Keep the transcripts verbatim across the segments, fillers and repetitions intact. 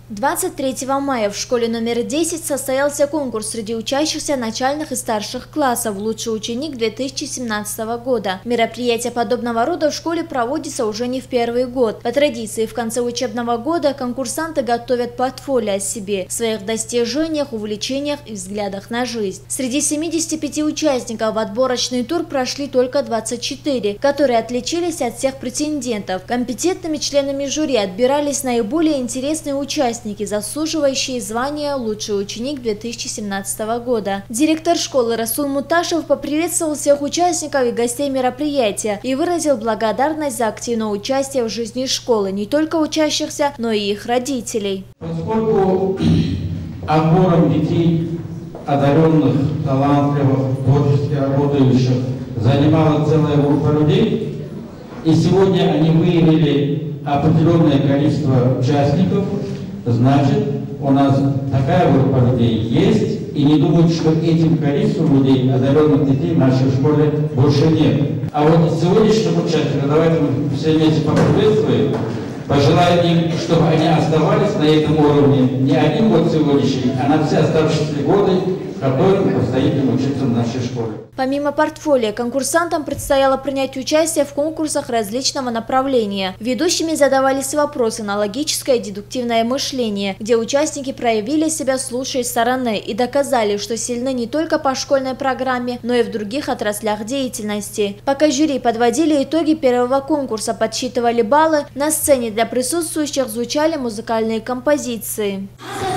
двадцать третьего мая в школе номер десять состоялся конкурс среди учащихся начальных и старших классов «Лучший ученик две тысячи семнадцатого года». Мероприятие подобного рода в школе проводится уже не в первый год. По традиции, в конце учебного года конкурсанты готовят портфолио о себе, своих достижениях, увлечениях и взглядах на жизнь. Среди семидесяти пяти участников в отборочный тур прошли только двадцать четыре, которые отличились от всех претендентов. Компетентными членами жюри отбирались наиболее интересные участники, заслуживающие звания «Лучший ученик две тысячи семнадцатого года». Директор школы Расул Муташев поприветствовал всех участников и гостей мероприятия и выразил благодарность за активное участие в жизни школы не только учащихся, но и их родителей. Поскольку отбором детей, одаренных, талантливых, творчески работающих, занимала целая группа людей, и сегодня они выявили определенное количество участников, значит, у нас такая группа людей есть, и не думают, что этим количеством людей, одаренных детей в нашей школе, больше нет. А вот сегодняшним участникам давайте мы все вместе поприветствуем, пожелаем им, чтобы они оставались на этом уровне не один год сегодняшний, а на все оставшиеся годы, которым предстоит им учиться в нашей школе. Помимо портфолио, конкурсантам предстояло принять участие в конкурсах различного направления. Ведущими задавались вопросы на логическое и дедуктивное мышление, где участники проявили себя с лучшей стороны и доказали, что сильны не только по школьной программе, но и в других отраслях деятельности. Пока жюри подводили итоги первого конкурса, подсчитывали баллы, на сцене для присутствующих звучали музыкальные композиции.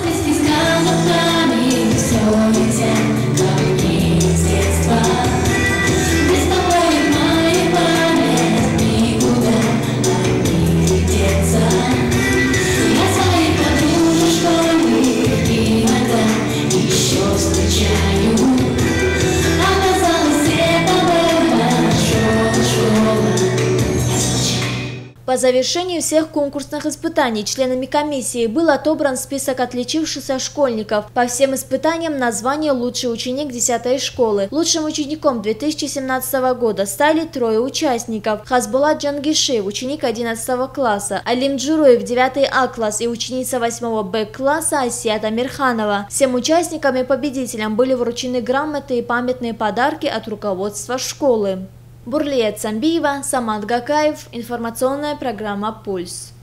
По завершению всех конкурсных испытаний членами комиссии был отобран список отличившихся школьников. По всем испытаниям на звание «Лучший ученик десятой школы». Лучшим учеником две тысячи семнадцатого года стали трое участников. Хасбулат Джангишев, ученик одиннадцатого класса, Алим Джуруев, девятый А класс и ученица восьмого Б класса Асият Амирханова. Всем участникам и победителям были вручены грамоты и памятные подарки от руководства школы. Бурлия Цамбиева, Самат Гакаев. Информационная программа «Пульс».